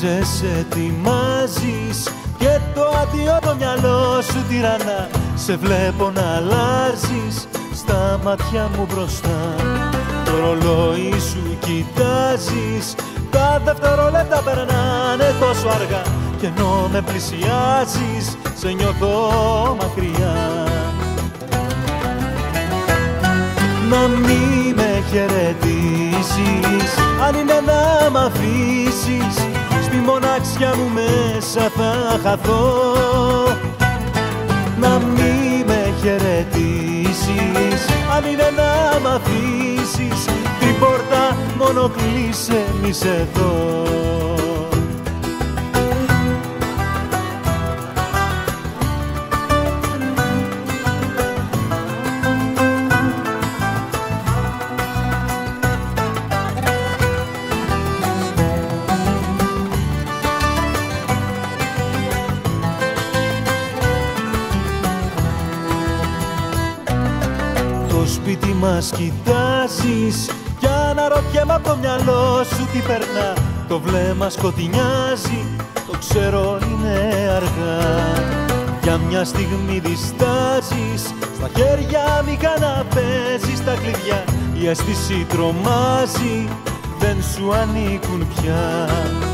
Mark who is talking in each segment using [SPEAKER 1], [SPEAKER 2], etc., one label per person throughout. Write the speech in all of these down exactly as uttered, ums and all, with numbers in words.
[SPEAKER 1] σε ετοιμάζεις και το αδειό το μυαλό σου τυραννά. Σε βλέπω να αλλάζεις στα μάτια μου μπροστά. Το ρολόι σου κοιτάζεις, τα δευτερόλεπτα περνάνε τόσο αργά. Κι ενώ με πλησιάζεις, σε νιώθω μακριά. Να μη με χαιρετήσεις, αν είναι να μ' αφήσεις, στη μοναξιά μου μέσα θα χαθώ. Να μη με χαιρετήσεις, αν είναι να μ' αφήσεις, την πόρτα μόνο κλείσε, μη σε δω. Το σπίτι μας κοιτάζεις κι αναρωτιέμαι απ' το μυαλό σου τι περνά. Το βλέμμα σκοτεινιάζει, το ξέρω είναι αργά. Για μια στιγμή διστάζεις, στα χέρια μη καναπέζεις τα κλειδιά. Η αίσθηση τρομάζει, δεν σου ανήκουν πια.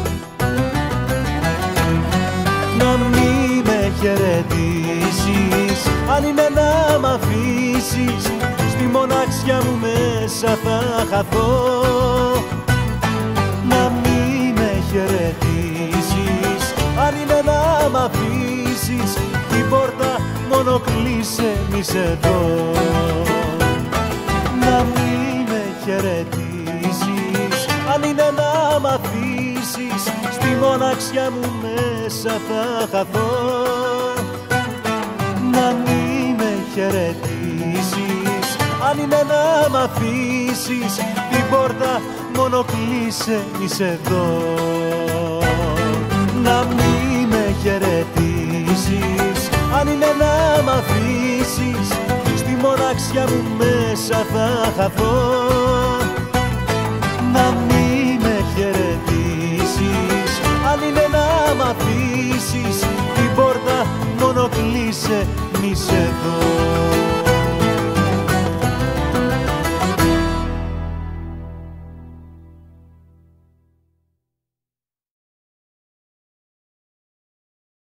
[SPEAKER 1] Να μη με χαιρετήσεις, αν είναι να μ' αφήσεις, στη μοναξιά μου μέσα θα χαθώ. Να μη με χαιρετήσεις, αν είναι να μ' αφήσεις, την πόρτα μόνο κλείσε, μη σε δω. Να μη με χαιρετήσεις, αν είναι να μ' αφήσεις, στη μοναξιά μου μέσα θα χαθώ. Να μη με χαιρετήσεις, αν είναι να μ' αφήσεις, την πόρτα μόνο κλείσε, μη σε δω. Να μη με χαιρετήσεις, αν είναι να μ' αφήσεις, στη μοναξιά μου μέσα θα χαθώ. Να μη με χαιρετήσεις, αν είναι να μ' αφήσεις, την πόρτα μόνο κλείσε, μη σε δω.